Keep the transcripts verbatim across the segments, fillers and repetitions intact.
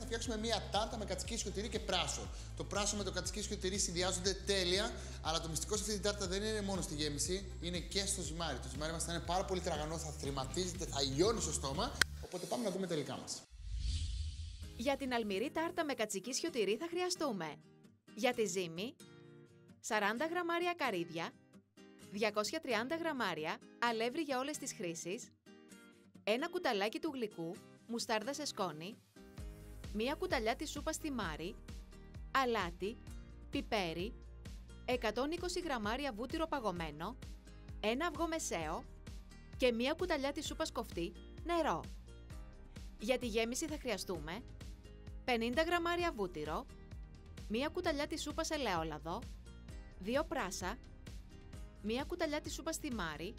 φτιάξουμε μία τάρτα με κατσικίσιο τυρί και πράσο. Το πράσο με το κατσικίσιο τυρί συνδυάζονται τέλεια, αλλά το μυστικό σε αυτή την τάρτα δεν είναι μόνο στη γέμιση, είναι και στο ζυμάρι. Το ζυμάρι μας θα είναι πάρα πολύ τραγανό, θα θρηματίζεται, θα λιώνει στο στόμα. Οπότε πάμε να δούμε τα υλικά μας. Για την αλμυρή τάρτα με κατσικίσιο τυρί θα χρειαστούμε για τη ζύμη σαράντα γραμμάρια καρύδια, διακόσια τριάντα γραμμάρια αλεύρι για όλες τις χρήσεις, ένα κουταλάκι του γλυκού, μουστάρδα σε σκόνη, μία κουταλιά της σούπας θυμάρι, αλάτι, πιπέρι, εκατόν είκοσι γραμμάρια βούτυρο παγωμένο, ένα αυγό μεσαίο και μία κουταλιά της σούπας κοφτή, νερό. Για τη γέμιση θα χρειαστούμε πενήντα γραμμάρια βούτυρο, μία κουταλιά της σούπας ελαιόλαδο, δύο πράσα, μία κουταλιά της σούπας θυμάρι,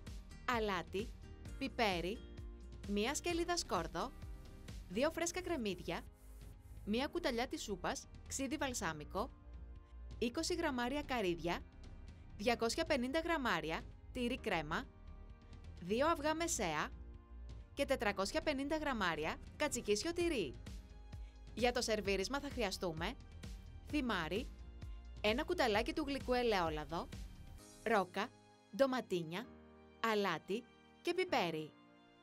αλάτι, πιπέρι, μία σκελίδα σκόρδο, δύο φρέσκα κρεμμύδια, μία κουταλιά της σούπας ξύδι βαλσάμικο, είκοσι γραμμάρια καρύδια, διακόσια πενήντα γραμμάρια τυρί κρέμα, δύο αυγά μεσαία και τετρακόσια πενήντα γραμμάρια κατσικίσιο τυρί. Για το σερβίρισμα θα χρειαστούμε θυμάρι, ένα κουταλάκι του γλυκού ελαιόλαδο, ρόκα, ντοματίνια, αλάτι και πιπέρι.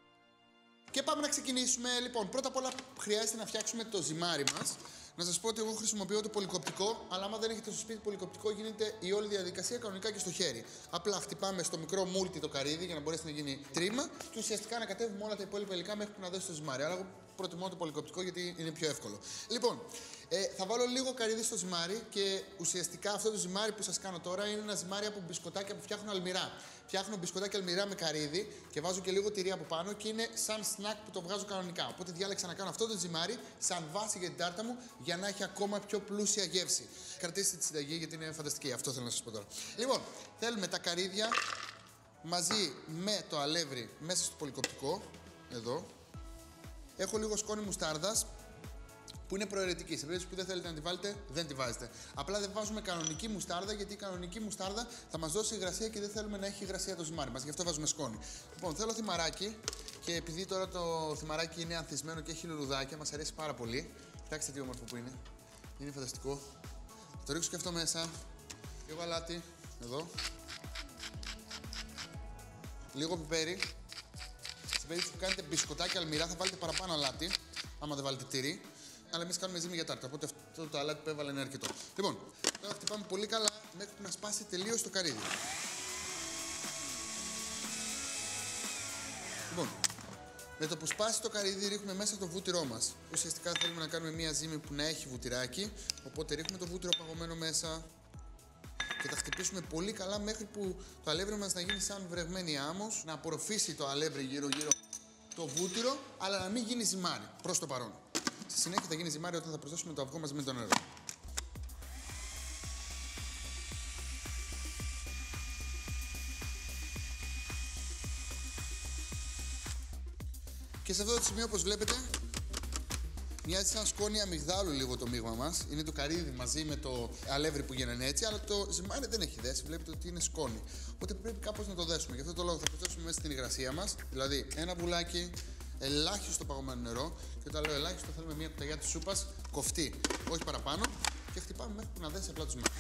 Και πάμε να ξεκινήσουμε. Λοιπόν, πρώτα απ' όλα χρειάζεται να φτιάξουμε το ζυμάρι μας. Να σας πω ότι εγώ χρησιμοποιώ το πολυκοπτικό, αλλά άμα δεν έχετε στο σπίτι πολυκοπτικό, γίνεται η όλη διαδικασία κανονικά και στο χέρι. Απλά χτυπάμε στο μικρό μούλτι το καρύδι για να μπορέσει να γίνει τρίμα και ουσιαστικά ανακατεύουμε όλα τα υπόλοιπα υλικά μέχρι που να δέσει το ζυμάρι. Αλλά εγώ προτιμώ το πολυκοπτικό γιατί είναι πιο εύκολο. Λοιπόν, ε, θα βάλω λίγο καρύδι στο ζυμάρι και ουσιαστικά αυτό το ζυμάρι που σας κάνω τώρα είναι ένα ζυμάρι από μπισκοτάκια που φτιάχνω αλμυρά. Φτιάχνω μπισκοτάκια αλμυρά με καρύδι και βάζω και λίγο τυρί από πάνω και είναι σαν σνακ που το βγάζω κανονικά. Οπότε διάλεξα να κάνω αυτό το ζυμάρι σαν βάση για την τάρτα μου για να έχει ακόμα πιο πλούσια γεύση. Κρατήστε τη συνταγή γιατί είναι φανταστική. Αυτό θέλω να σας πω τώρα. Λοιπόν, θέλουμε τα καρύδια μαζί με το αλεύρι μέσα στο πολυκοπτικό. Εδώ. Έχω λίγο σκόνη μουστάρδας που είναι προαιρετική. Σε περίπτωση που δεν θέλετε να τη βάλετε, δεν τη βάζετε. Απλά δεν βάζουμε κανονική μουστάρδα γιατί η κανονική μουστάρδα θα μας δώσει υγρασία και δεν θέλουμε να έχει υγρασία το ζυμάρι μας. Γι' αυτό βάζουμε σκόνη. Λοιπόν, θέλω θυμαράκι και επειδή τώρα το θυμαράκι είναι ανθισμένο και έχει λουλουδάκια, μας αρέσει πάρα πολύ. Κοιτάξτε τι όμορφο που είναι. Είναι φανταστικό. Θα το ρίξω και αυτό μέσα. Λίγο αλάτι. Εδώ. Λίγο πιπέρι. Σε περίπτωση που κάνετε μπισκοτάκια αλμυρά θα βάλετε παραπάνω αλάτι. Άμα δεν βάλετε τυρί. Αλλά εμείς κάνουμε ζύμη για τάρτα. Οπότε αυτό το αλάτι που έβαλε είναι αρκετό. Λοιπόν, τώρα χτυπάμε πολύ καλά μέχρι που να σπάσει τελείως το καρύδι. Λοιπόν, με το που σπάσει το καρύδι ρίχνουμε μέσα το βούτυρό μας. Ουσιαστικά θέλουμε να κάνουμε μία ζύμη που να έχει βουτυράκι. Οπότε ρίχνουμε το βούτυρο παγωμένο μέσα και θα χτυπήσουμε πολύ καλά μέχρι που το αλεύρι μας να γίνει σαν βρεγμένη άμμος, να απορροφήσει το αλεύρι γύρω-γύρω το βούτυρο, αλλά να μην γίνει ζυμάρι προς το παρόν. Στη συνέχεια θα γίνει ζυμάρι όταν θα προσθέσουμε το αυγό μαζί με το νερό. Και σε αυτό το σημείο, όπως βλέπετε, μοιάζει σαν σκόνη αμυγδάλου λίγο το μείγμα μας. Είναι το καρύδι μαζί με το αλεύρι που γίνανε έτσι, αλλά το ζυμάρι δεν έχει δέσει. Βλέπετε ότι είναι σκόνη. Οπότε πρέπει κάπως να το δέσουμε. Γι' αυτό το λόγο θα προσθέσουμε μέσα στην υγρασία μας. Δηλαδή, ένα μπουλάκι, ελάχιστο παγωμένο νερό. Και όταν λέω ελάχιστο, θέλουμε μια κουταλιά της σούπας κοφτή, όχι παραπάνω. Και χτυπάμε μέχρι που να δέσει απλά το ζυμάρι.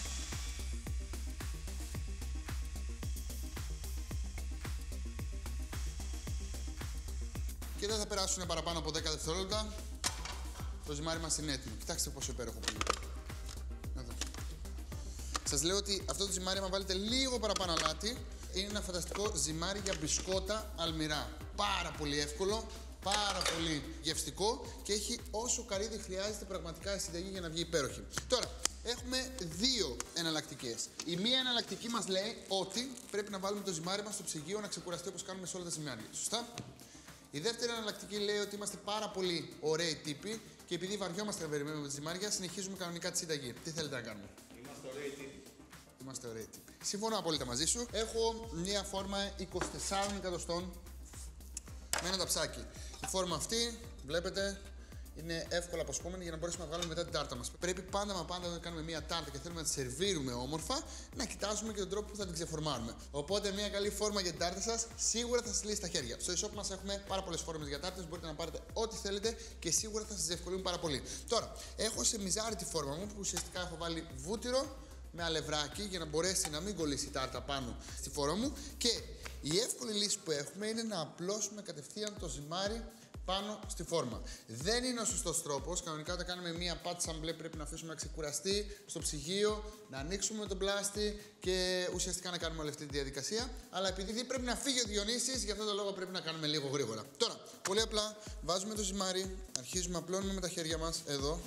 Και δεν θα περάσουν παραπάνω από δέκα δευτερόλεπτα. Το ζυμάρι μας είναι έτοιμο. Κοιτάξτε πόσο υπέροχο που είναι. Εδώ. Σας λέω ότι αυτό το ζυμάρι, άμα βάλετε λίγο παραπάνω αλάτι, είναι ένα φανταστικό ζυμάρι για μπισκότα αλμυρά. Πάρα πολύ εύκολο, πάρα πολύ γευστικό και έχει όσο καρύδι χρειάζεται πραγματικά η συνταγή για να βγει υπέροχη. Τώρα, έχουμε δύο εναλλακτικές. Η μία εναλλακτική μας λέει ότι πρέπει να βάλουμε το ζυμάρι μας στο ψυγείο να ξεκουραστεί όπως κάνουμε σε όλα τα ζυμάρια. Σωστά? Η δεύτερη εναλλακτική λέει ότι είμαστε πάρα πολύ ωραίοι τύποι και επειδή βαριόμαστε να περιμένουμε με τη ζυμάρια, συνεχίζουμε κανονικά τη συνταγή. Τι θέλετε να κάνουμε? Είμαστε ωραίοι τύποι. Είμαστε ωραίοι τύποι. Συμφωνώ απόλυτα μαζί σου. Έχω μια φόρμα είκοσι τεσσάρων εκατοστών με ένα ταψάκι. Η φόρμα αυτή, βλέπετε, είναι εύκολα αποσπόμενη για να μπορέσουμε να βγάλουμε μετά την τάρτα μας. Πρέπει πάντα μα πάντα όταν κάνουμε μια τάρτα και θέλουμε να τη σερβίρουμε όμορφα, να κοιτάζουμε και τον τρόπο που θα την ξεφορμάρουμε. Οπότε, μια καλή φόρμα για την τάρτα σας σίγουρα θα σας λύσει τα χέρια. Στο e-shop μας έχουμε πάρα πολλές φόρμες για τάρτες, μπορείτε να πάρετε ό,τι θέλετε και σίγουρα θα σας διευκολύνουν πάρα πολύ. Τώρα, έχω σε μιζάρι τη φόρμα μου που ουσιαστικά έχω βάλει βούτυρο με αλευράκι για να μπορέσει να μην κολλήσει η τάρτα πάνω στη φόρμα μου. Και η εύκολη λύση που έχουμε είναι να απλώσουμε κατευθείαν το ζυμάρι πάνω στη φόρμα. Δεν είναι ο σωστός τρόπος. Κανονικά, όταν κάνουμε μία πάτσα μπλε, πρέπει να αφήσουμε να ξεκουραστεί στο ψυγείο, να ανοίξουμε με τον πλάστη και ουσιαστικά να κάνουμε όλη αυτή τη διαδικασία. Αλλά επειδή πρέπει να φύγει ο Διονύσης, γι' αυτό το λόγο πρέπει να κάνουμε λίγο γρήγορα. Τώρα, πολύ απλά, βάζουμε το ζυμάρι, αρχίζουμε, απλώνουμε με τα χέρια μας εδώ.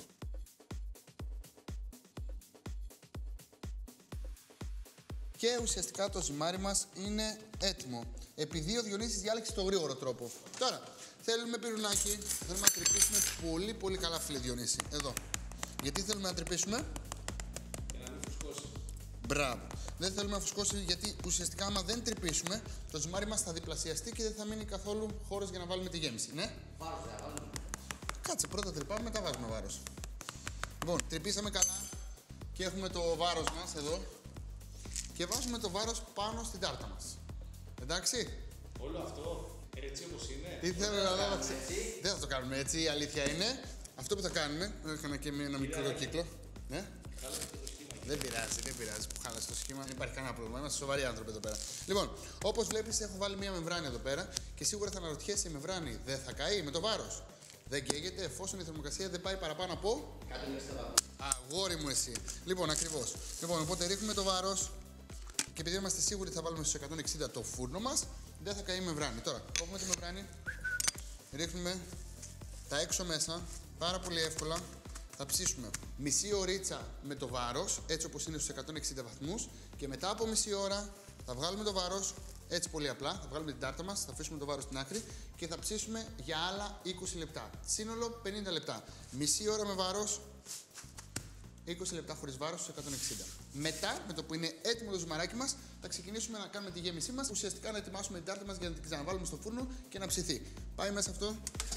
Και ουσιαστικά το ζυμάρι μας είναι έτοιμο. Επειδή ο Διονύσης διάλεξε το γρήγορο τρόπο. Τώρα, θέλουμε πυρουνάκι, θέλουμε να τρυπήσουμε πολύ πολύ καλά, φίλε Διονύση. Εδώ. Γιατί θέλουμε να τρυπήσουμε? Για να μην φουσκώσει. Μπράβο. Δεν θέλουμε να φουσκώσει γιατί ουσιαστικά άμα δεν τρυπήσουμε, το ζυμάρι μας θα διπλασιαστεί και δεν θα μείνει καθόλου χώρος για να βάλουμε τη γέμιση. Ναι. Βάρος δεν βάλουμε. Κάτσε, πρώτα τρυπάμε, μετά βάζουμε βάρος. Λοιπόν, τρυπήσαμε καλά και έχουμε το βάρος μας εδώ. Και βάζουμε το βάρος πάνω στην τάρτα μας. Εντάξει. Όλο αυτό έτσι όπως είναι. Τι θέλω να δω. Δεν θα το κάνουμε έτσι, η αλήθεια είναι. Αυτό που θα κάνουμε, έκανα και ένα μικρό κύκλο. Ναι. Δεν πειράζει, δεν πειράζει που χάλασε το σχήμα. Δεν υπάρχει κανένα πρόβλημα. Είμαστε σοβαροί άνθρωποι εδώ πέρα. Λοιπόν, όπως βλέπεις, έχω βάλει μια μεμβράνη εδώ πέρα και σίγουρα θα αναρωτιέσαι, η μεμβράνη δεν θα καεί με το βάρος? Δεν καίγεται εφόσον η θερμοκρασία δεν πάει παραπάνω από. Κάτι μέσα στα βάρος. Αγόρι μου εσύ. Λοιπόν, ακριβώς. Λοιπόν, οπότε ρίχνουμε το βάρος. Και επειδή είμαστε σίγουροι ότι θα βάλουμε στους εκατόν εξήντα το φούρνο μας, δεν θα καεί η μεμβράνη. Τώρα, κόβουμε τη μεμβράνη, ρίχνουμε τα έξω μέσα, πάρα πολύ εύκολα. Θα ψήσουμε μισή ωρίτσα με το βάρος, έτσι όπως είναι στους εκατόν εξήντα βαθμούς, και μετά από μισή ώρα θα βγάλουμε το βάρος, έτσι πολύ απλά. Θα βγάλουμε την τάρτα μας, θα αφήσουμε το βάρος στην άκρη και θα ψήσουμε για άλλα είκοσι λεπτά. Σύνολο πενήντα λεπτά. Μισή ώρα με βάρος, είκοσι λεπτά χωρίς βάρος στους εκατόν εξήντα. Μετά, με το που είναι έτοιμο το ζυμαράκι μας, θα ξεκινήσουμε να κάνουμε τη γέμισή μας. Ουσιαστικά να ετοιμάσουμε την τάρτα μας για να την ξαναβάλουμε στο φούρνο και να ψηθεί. Πάει μέσα αυτό.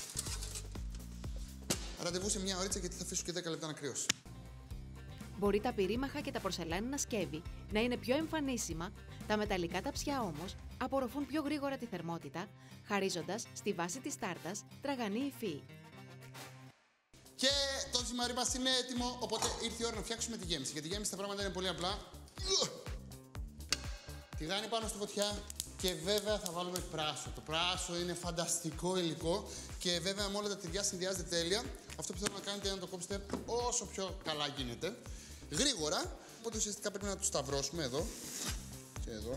Ραντεβού σε μια ωρίτσα γιατί θα αφήσω και δέκα λεπτά να κρυώσει. Μπορεί τα πυρήμαχα και τα πορσελάνινα σκεύη να είναι πιο εμφανίσιμα, τα μεταλλικά ταψιά όμως απορροφούν πιο γρήγορα τη θερμότητα, χαρίζοντας στη βάση της τάρτας τραγανή υφή. Και το ζυμάρι μας είναι έτοιμο, οπότε ήρθε η ώρα να φτιάξουμε τη γέμιση. Για τη γέμιση τα πράγματα είναι πολύ απλά. Τηγάνι πάνω στη φωτιά και βέβαια θα βάλουμε πράσο. Το πράσο είναι φανταστικό υλικό και βέβαια με όλα τα τυριά συνδυάζεται τέλεια. Αυτό που θέλω να κάνετε είναι να το κόψετε όσο πιο καλά γίνεται. Γρήγορα, οπότε ουσιαστικά πρέπει να το σταυρώσουμε εδώ και εδώ.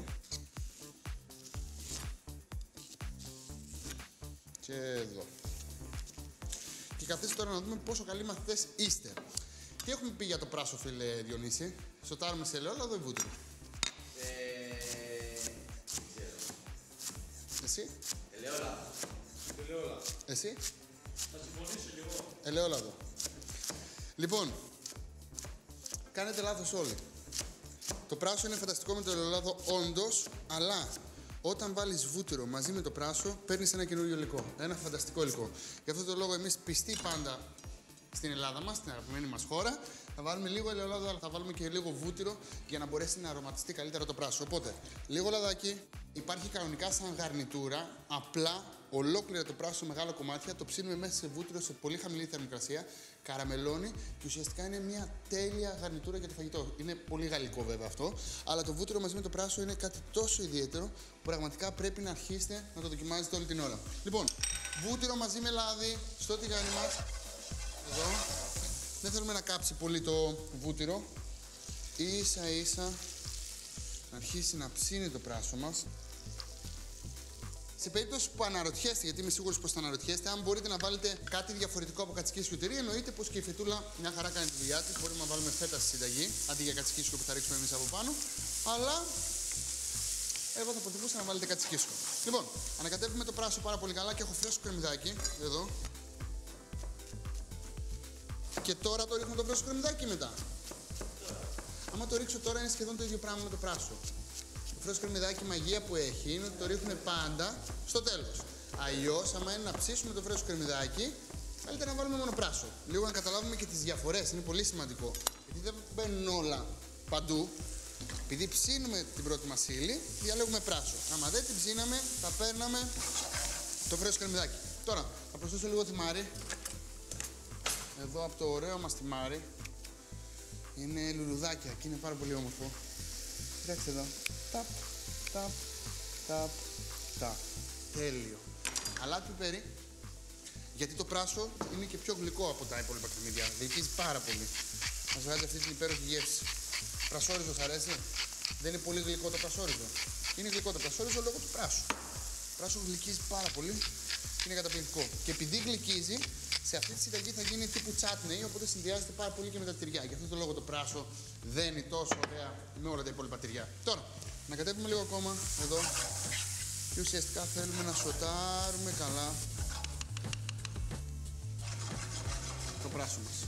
Και εδώ. Και καθίστε τώρα να δούμε πόσο καλοί μαθητές είστε. Τι έχουμε πει για το πράσο, φίλε Διονύση? Σοτάρουμε σε ελαιόλαδο ή βούτυρο? Ε, δεν ξέρω. Εσύ? Ελαιόλαδο. Ελαιόλαδο. Εσύ? Θα συμφωνήσω κι εγώ. Ελαιόλαδο. Λοιπόν, κάνετε λάθος όλοι. Το πράσο είναι φανταστικό με το ελαιόλαδο όντως, αλλά όταν βάλεις βούτυρο μαζί με το πράσο, παίρνεις ένα καινούριο υλικό. Ένα φανταστικό υλικό. Γι' αυτό το λόγο εμείς πιστοί πάντα στην Ελλάδα μας, στην αγαπημένη μας χώρα, θα βάλουμε λίγο ελαιόλαδο, αλλά θα βάλουμε και λίγο βούτυρο για να μπορέσει να αρωματιστεί καλύτερα το πράσο. Οπότε, λίγο λαδάκι, υπάρχει κανονικά σαν γαρνιτούρα, απλά ολόκληρο το πράσο σε μεγάλα κομμάτια, το ψήνουμε μέσα σε βούτυρο σε πολύ χαμηλή θερμοκρασία, καραμελώνει και ουσιαστικά είναι μια τέλεια γαρνιτούρα για το φαγητό. Είναι πολύ γαλλικό βέβαια αυτό, αλλά το βούτυρο μαζί με το πράσο είναι κάτι τόσο ιδιαίτερο που πραγματικά πρέπει να αρχίσετε να το δοκιμάζετε όλη την ώρα. Λοιπόν, βούτυρο μαζί με λάδι στο τηγάνι μας. Εδώ. Δεν θέλουμε να κάψει πολύ το βούτυρο. Ίσα ίσα να αρχίσει να ψήνει το πράσο μας. Σε περίπτωση που αναρωτιέστε, γιατί είμαι σίγουρος πως θα αναρωτιέστε, αν μπορείτε να βάλετε κάτι διαφορετικό από κατσικίσιο τυρί, εννοείται πως και η φετούλα μια χαρά κάνει τη δουλειά της. Μπορούμε να βάλουμε φέτα στη συνταγή, αντί για κατσικίσιο που θα ρίξουμε εμείς από πάνω. Αλλά εγώ θα προτιμούσα να βάλετε κατσικίσιο. Λοιπόν, ανακατεύουμε το πράσο πάρα πολύ καλά και έχω φρέσκο κρεμμυδάκι εδώ. Και τώρα το ρίχνω το φρέσκο κρεμμυδάκι μετά. Άμα το ρίξω τώρα είναι σχεδόν το ίδιο πράγμα με το πράσο. Το φρέσκο κρεμμυδάκι, η μαγεία που έχει είναι ότι το ρίχνουμε πάντα στο τέλος. Αλλιώς, άμα είναι να ψήσουμε το φρέσκο κρεμμυδάκι, καλύτερα να βάλουμε μόνο πράσο. Λίγο να καταλάβουμε και τις διαφορές, είναι πολύ σημαντικό. Γιατί δεν μπαίνουν όλα παντού. Επειδή ψήνουμε την πρώτη μας ύλη, διαλέγουμε πράσο. Άμα δεν την ψήναμε, θα παίρναμε το φρέσκο κρεμμυδάκι. Τώρα, θα προσθέσω λίγο θυμάρι. Εδώ από το ωραίο μας θυμάρι. Είναι λουλουδάκια και είναι πάρα πολύ όμορφο. Κοιτάξτε εδώ. Ταπ, ταπ, ταπ, ταπ. Τέλειο. Αλάτι πιπέρι. Γιατί το πράσο είναι και πιο γλυκό από τα υπόλοιπα κρεμμύδια. Διοικίζει πάρα πολύ. Μας βγάζει αυτή την υπέροχη γεύση. Πρασόριζο, σ' αρέσει? Δεν είναι πολύ γλυκό το πρασόριζο. Είναι γλυκό το πρασόριζο λόγω του πράσου. Το πράσο γλυκίζει πάρα πολύ και είναι καταπληκτικό. Και επειδή γλυκίζει, σε αυτή τη συνταγή θα γίνει τύπου τσάτνεϊ, οπότε συνδυάζεται πάρα πολύ και με τα τυριά. Γι' αυτό το λόγο το πράσο δένει τόσο ωραία με όλα τα υπόλοιπα τυριά. Τώρα, να κατέβουμε λίγο ακόμα εδώ. Και ουσιαστικά θέλουμε να σοτάρουμε καλά το πράσο μας.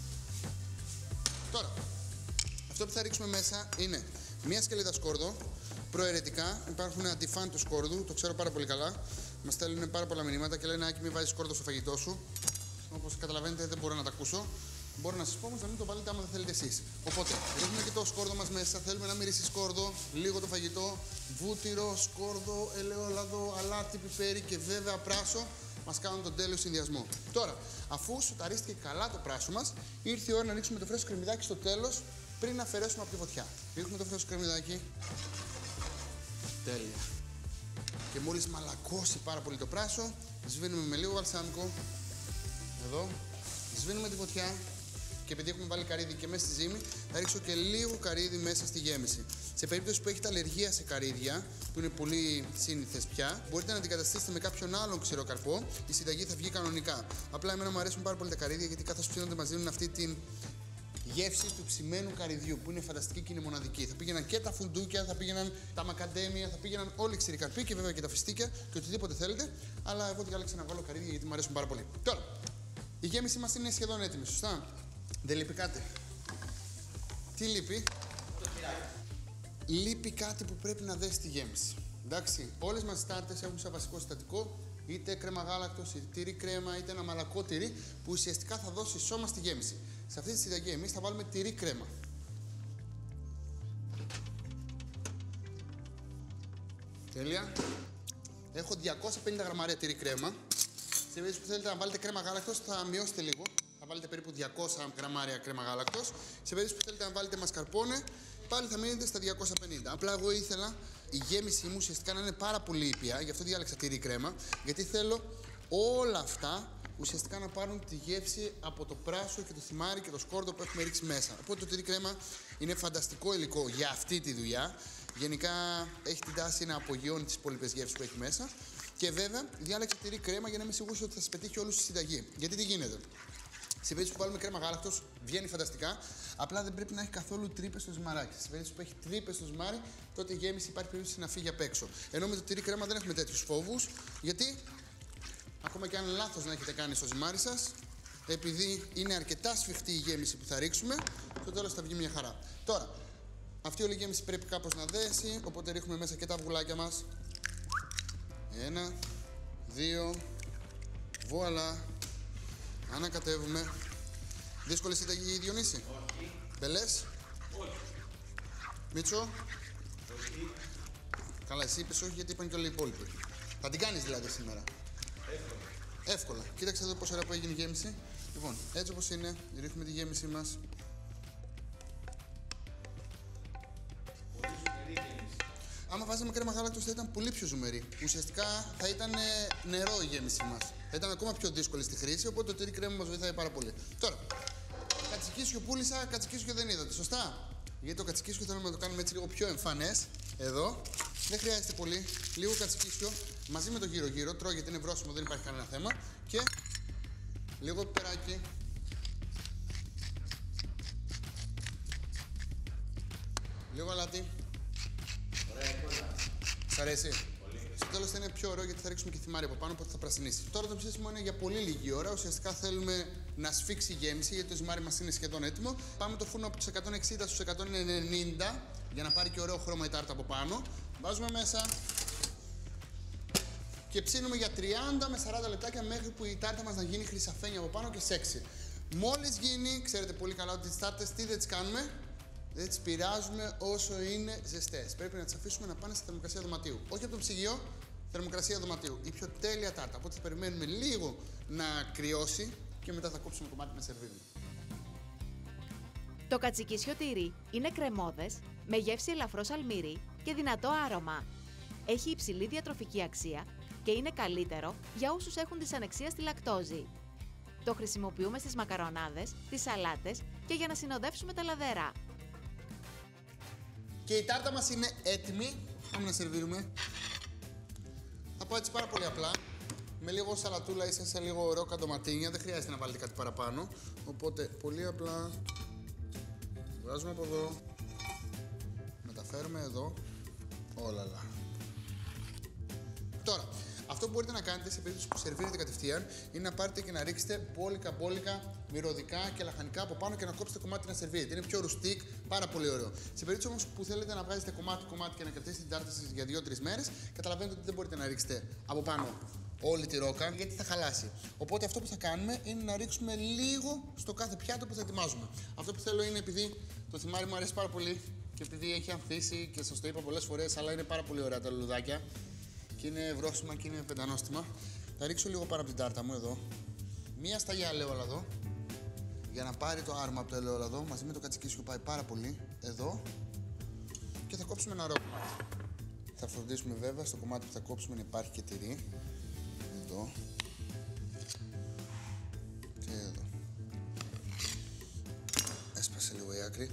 Τώρα, αυτό που θα ρίξουμε μέσα είναι μία σκελίδα σκόρδο. Προαιρετικά υπάρχουν αντιφάν του σκόρδου, το ξέρω πάρα πολύ καλά. Μας στέλνουν πάρα πολλά μηνύματα και λένε: Άκη, μην βάζεις σκόρδο στο φαγητό σου. Όπως καταλαβαίνετε, δεν μπορώ να τα ακούσω. Μπορώ να σας πω όμως να μην το βάλετε άμα δεν θέλετε εσείς. Οπότε, ρίχνουμε και το σκόρδο μας μέσα. Θέλουμε να μυρίσει σκόρδο, λίγο το φαγητό, βούτυρο, σκόρδο, ελαιόλαδο, αλάτι, πιπέρι και βέβαια πράσο. Μας κάνουν τον τέλειο συνδυασμό. Τώρα, αφού σοταρίστηκε καλά το πράσο μας, ήρθε η ώρα να ρίξουμε το φρέσκο κρεμμυδάκι στο τέλος πριν να αφαιρέσουμε από τη φωτιά. Ρίχνουμε το φρέσκο κρεμμυδάκι. Τέλεια. Και μόλις μαλακώσει πάρα πολύ το πράσο, σβήνουμε με λίγο βαλσάμικο. Εδώ. Σβήνουμε τη φωτιά. Και επειδή έχουμε βάλει καρύδι και μέσα στη ζύμη, θα ρίξω και λίγο καρύδι μέσα στη γέμιση. Σε περίπτωση που έχετε αλλεργία σε καρύδια, που είναι πολύ σύνηθες πια, μπορείτε να αντικαταστήσετε με κάποιον άλλον ξηρό καρπό. Η συνταγή θα βγει κανονικά. Απλά εμένα μου αρέσουν πάρα πολύ τα καρύδια γιατί καθώς ψήνονται μας δίνουν αυτή την γεύση του ψημένου καρυδιού που είναι φανταστική και είναι μοναδική. Θα πήγαιναν και τα φουντούκια, θα πήγαιναν τα μακαντέμια, θα πήγαιναν όλοι οι ξηροί καρποί και βέβαια και τα φιστίκια και οτιδήποτε θέλετε. Αλλά εγώ διάλεξα να βάλω καρύδια γιατί μου αρέσουν πάρα πολύ. Τώρα, η γέμιση μας είναι σχεδόν έτοιμη, σωστά? Δεν λείπει κάτι. Τι λείπει? Το τυράκι. Λείπει κάτι που πρέπει να δέσει τη γέμιση. Εντάξει, όλες μας οι τάρτες έχουν σαν βασικό συστατικό είτε κρέμα γάλακτος, είτε τυρί κρέμα, είτε ένα μαλακό τυρί που ουσιαστικά θα δώσει σώμα στη γέμιση. Σε αυτή τη συνταγή εμείς θα βάλουμε τυρί κρέμα. Τέλεια. Έχω διακόσια πενήντα γραμμάρια τυρί κρέμα. Σε περίπτωση που θέλετε να βάλετε κρέμα γάλακτος θα μειώσετε λίγο. Θα βάλετε περίπου διακόσια γραμμάρια κρέμα γάλακτος. Σε περίπτωση που θέλετε να βάλετε μασκαρπόνε, πάλι θα μείνετε στα διακόσια πενήντα. Απλά εγώ ήθελα η γέμιση μου ουσιαστικά να είναι πάρα πολύ ήπια, γι' αυτό διάλεξα τυρί κρέμα, γιατί θέλω όλα αυτά ουσιαστικά να πάρουν τη γεύση από το πράσο και το θυμάρι και το σκόρδο που έχουμε ρίξει μέσα. Οπότε το τυρί κρέμα είναι φανταστικό υλικό για αυτή τη δουλειά. Γενικά έχει την τάση να απογειώνει τις υπόλοιπες γεύσεις που έχει μέσα. Και βέβαια διάλεξα τυρί κρέμα για να είμαι σίγουρος ότι θα σας πετύχει όλους στη συνταγή. Γιατί τι γίνεται? Σε περίπτωση που βάλουμε κρέμα γάλακτος, βγαίνει φανταστικά. Απλά δεν πρέπει να έχει καθόλου τρύπες στο ζυμαράκι. Σε περίπτωση που έχει τρύπες στο ζυμάρι, τότε η γέμιση υπάρχει περίπτωση να φύγει απ' έξω. Ενώ με το τυρί κρέμα δεν έχουμε τέτοιους φόβους. Γιατί, ακόμα και αν λάθος να έχετε κάνει στο ζυμάρι σας, επειδή είναι αρκετά σφιχτή η γέμιση που θα ρίξουμε, στο τέλος θα βγει μια χαρά. Τώρα, αυτή όλη η γέμιση πρέπει κάπως να δέσει, οπότε ρίχνουμε μέσα και τα αυγουλάκια μας. Ένα, δύο, βουαλά. Ανακατεύουμε. Δύσκολη συνταγή, Διονύση? Όχι. Μπελές? Όχι. Μίτσο? Όχι. Καλά, εσύ είπες όχι γιατί είπαν και όλοι οι υπόλοιποι. Θα την κάνεις δηλαδή σήμερα? Εύκολα. Εύκολα. Κοίταξε εδώ πόσο ωραία που έγινε η γέμιση. Λοιπόν, έτσι όπως είναι, ρίχνουμε τη γέμιση μας. Πολύ ζουμερή γέμιση. Άμα βάζαμε κρέμα γάλακτος θα ήταν πολύ πιο ζουμερή. Ουσιαστικά θα ήταν ε, νερό η γέμιση μας. Θα ήταν ακόμα πιο δύσκολη στη χρήση, οπότε το τυρί κρέμα μας βοηθάει πάρα πολύ. Τώρα, κατσικίσιο πούλησα, κατσικίσιο δεν είδατε, σωστά? Γιατί το κατσικίσιο θέλουμε να το κάνουμε έτσι λίγο πιο εμφανές. Εδώ. Δεν χρειάζεται πολύ. Λίγο κατσικίσιο μαζί με το γύρω-γύρω. Τρώω γιατί είναι βρώσιμο, δεν υπάρχει κανένα θέμα. Και λίγο πιπεράκι. Λίγο αλάτι. Ωραία εικόνα. Σ' αρέσει? Πολύ. Στο τέλος θα είναι πιο ωραίο γιατί θα ρίξουμε και θυμάρι από πάνω, οπότε θα πρασινίσει. Τώρα το ψήσιμο είναι για πολύ λίγη ώρα. Ουσιαστικά θέλουμε να σφίξει η γέμιση γιατί το ζυμάρι μας είναι σχεδόν έτοιμο. Πάμε το φούρνο από τους εκατόν εξήντα στους εκατόν ενενήντα για να πάρει και ωραίο χρώμα η τάρτα από πάνω. Βάζουμε μέσα και ψήνουμε για τριάντα με σαράντα λεπτάκια μέχρι που η τάρτα μας να γίνει χρυσαφένια από πάνω και σεξι. Μόλις γίνει, ξέρετε πολύ καλά ότι τις τάρτες τι δεν τις κάνουμε, δεν τις πειράζουμε όσο είναι ζεστές. Πρέπει να τις αφήσουμε να πάνε στη θερμοκρασία δωματίου. Όχι από το ψυγείο, θερμοκρασία δωματίου. Η πιο τέλεια τάρτα. Οπότε θα περιμένουμε λίγο να κρυώσει και μετά θα κόψουμε κομμάτι να σερβίρουμε. Το κατσικίσιο τυρί είναι κρεμώδες, με γεύση ελαφρώς αλμυρή και δυνατό άρωμα. Έχει υψηλή διατροφική αξία και είναι καλύτερο για όσους έχουν δυσανεξία στη λακτόζη. Το χρησιμοποιούμε στις μακαρονάδες, τις σαλάτες και για να συνοδεύσουμε τα λαδερά. Και η τάρτα μας είναι έτοιμη. Πάμε να σερβίρουμε. Θα πω έτσι πάρα πολύ απλά. Με λίγο σαλατούλα ή σε λίγο ρόκα ντοματίνια. Δεν χρειάζεται να βάλετε κάτι παραπάνω. Οπότε πολύ απλά βγάζουμε από εδώ. Μεταφέρουμε εδώ. Όλαλα. Τώρα, αυτό που μπορείτε να κάνετε σε περίπτωση που σερβίρετε κατευθείαν είναι να πάρετε και να ρίξετε μπόλικα μπόλικα, μυρωδικά και λαχανικά από πάνω και να κόψετε κομμάτι να σερβίρετε. Είναι πιο ρουστίκ, πάρα πολύ ωραίο. Σε περίπτωση όμως που θέλετε να βγάζετε κομμάτι-κομμάτι και να κρατήσετε την τάρτα σας για δύο τρεις μέρες, καταλαβαίνετε ότι δεν μπορείτε να ρίξετε από πάνω όλη τη ρόκα γιατί θα χαλάσει. Οπότε αυτό που θα κάνουμε είναι να ρίξουμε λίγο στο κάθε πιάτο που θα ετοιμάζουμε. Αυτό που θέλω είναι, επειδή το θυμάρι μου αρέσει πάρα πολύ και επειδή έχει ανθίσει και σας το είπα πολλές φορές, αλλά είναι πάρα πολύ ωραία τα λουλουδάκια. Και είναι βρόσιμα και είναι πεντανόστιμα. Θα ρίξω λίγο πάνω από την τάρτα μου εδώ. Μία σταγιά ελαιόλαδο για να πάρει το άρωμα από το ελαιόλαδο μαζί με το κατσικίσιο που πάει πάρα πολύ. Εδώ. Και θα κόψουμε ένα ρόκο. Θα φροντίσουμε βέβαια στο κομμάτι που θα κόψουμε να υπάρχει και τυρί. Εδώ. Και εδώ. Έσπασε λίγο η άκρη.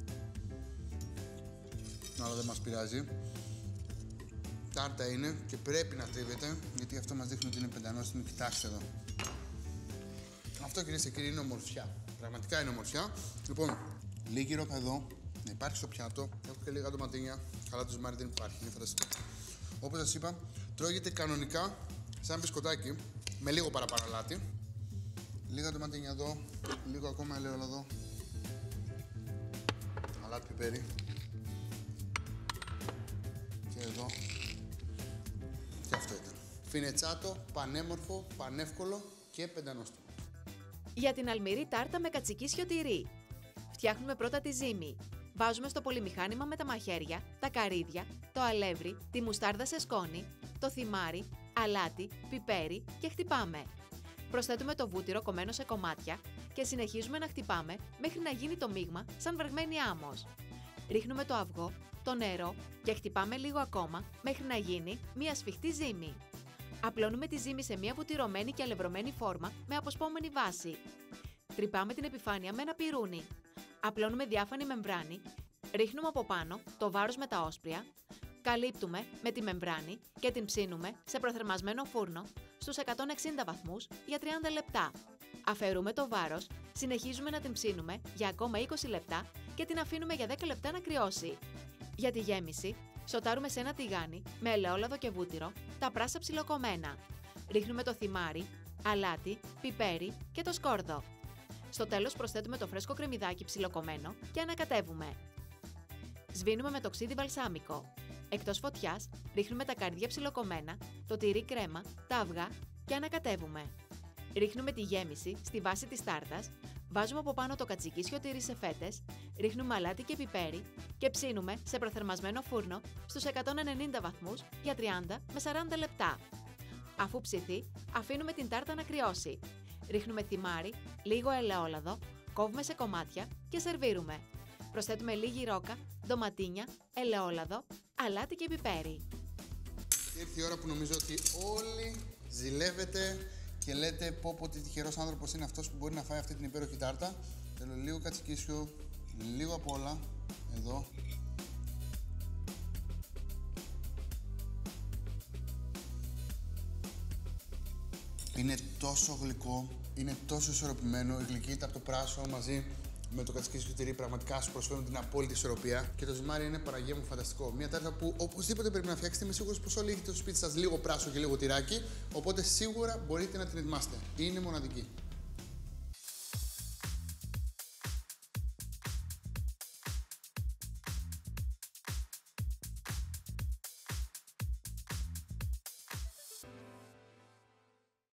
Αλλά δεν μας πειράζει. Τάρτα είναι και πρέπει να τρίβεται, γιατί αυτό μας δείχνει ότι είναι πεντανόστιμη. Κοιτάξτε εδώ. Αυτό, κυρίες και κύριοι, είναι ομορφιά. Πραγματικά είναι ομορφιά. Λοιπόν, λίγη ρόκα εδώ, να υπάρχει στο πιάτο. Έχω και λίγα ντοματίνια. Καλά, το ζυμάρι δεν υπάρχει, είναι φανταστικό. Όπως σας είπα, τρώγεται κανονικά σαν μπισκοτάκι, με λίγο παραπάνω αλάτι. Λίγα ντοματίνια εδώ, λίγο ακόμα ελαιόλαδο. Αλάτι πιπέρι. Και εδώ. Και αυτό ήταν. Φινετσάτο, πανέμορφο, πανεύκολο και πεντανόστιμο. Για την αλμυρή τάρτα με κατσικίσιο τυρί. Φτιάχνουμε πρώτα τη ζύμη. Βάζουμε στο πολυμηχάνημα με τα μαχαίρια, τα καρύδια, το αλεύρι, τη μουστάρδα σε σκόνη, το θυμάρι, αλάτι, πιπέρι και χτυπάμε. Προσθέτουμε το βούτυρο κομμένο σε κομμάτια και συνεχίζουμε να χτυπάμε μέχρι να γίνει το μείγμα σαν βρεγμένη άμμος. Ρίχνουμε το αυγό, το νερό και χτυπάμε λίγο ακόμα μέχρι να γίνει μια σφιχτή ζύμη. Απλώνουμε τη ζύμη σε μια βουτυρωμένη και αλευρωμένη φόρμα με αποσπόμενη βάση. Τρυπάμε την επιφάνεια με ένα πιρούνι. Απλώνουμε διάφανη μεμβράνη, ρίχνουμε από πάνω το βάρος με τα όσπρια, καλύπτουμε με τη μεμβράνη και την ψήνουμε σε προθερμασμένο φούρνο στους εκατόν εξήντα βαθμούς για τριάντα λεπτά. Αφαιρούμε το βάρος, συνεχίζουμε να την ψήνουμε για ακόμα είκοσι λεπτά και την αφήνουμε για δέκα λεπτά να κρυώσει. Για τη γέμιση, σοτάρουμε σε ένα τηγάνι με ελαιόλαδο και βούτυρο τα πράσα ψιλοκομμένα. Ρίχνουμε το θυμάρι, αλάτι, πιπέρι και το σκόρδο. Στο τέλος προσθέτουμε το φρέσκο κρεμμυδάκι ψιλοκομμένο και ανακατεύουμε. Σβήνουμε με το ξύδι βαλσάμικο. Εκτός φωτιάς, ρίχνουμε τα καρύδια ψιλοκομμένα, το τυρί κρέμα, τα αυγά και ανακατεύουμε. Ρίχνουμε τη γέμιση στη βάση της τάρτας, βάζουμε από πάνω το κατσικίσιο τυρί σε φέτες, ρίχνουμε αλάτι και πιπέρι και ψήνουμε σε προθερμασμένο φούρνο στους εκατόν ενενήντα βαθμούς για τριάντα με σαράντα λεπτά. Αφού ψηθεί, αφήνουμε την τάρτα να κρυώσει. Ρίχνουμε θυμάρι, λίγο ελαιόλαδο, κόβουμε σε κομμάτια και σερβίρουμε. Προσθέτουμε λίγη ρόκα, ντοματίνια, ελαιόλαδο, αλάτι και πιπέρι. Ήρθε η ώρα που νομίζω ότι όλοι ζηλεύετε και λέτε πω πω τι τυχερός άνθρωπος είναι αυτός που μπορεί να φάει αυτή την υπέροχη τάρτα. Θέλω λίγο κατσικίσιο, λίγο απ' όλα, εδώ. Είναι τόσο γλυκό, είναι τόσο ισορροπημένο, η γλυκύτητα από το πράσο μαζί με το κατσικίσιο τυρί πραγματικά σου προσφέρουν την απόλυτη ισορροπία. Και το ζυμάρι είναι, Παναγία μου, φανταστικό. Μια τάρτα που οπωσδήποτε πρέπει να φτιάξετε. Είμαι σίγουρος πως όλοι έχετε στο σπίτι σας λίγο πράσο και λίγο τυράκι. Οπότε σίγουρα μπορείτε να την ετοιμάσετε. Είναι μοναδική.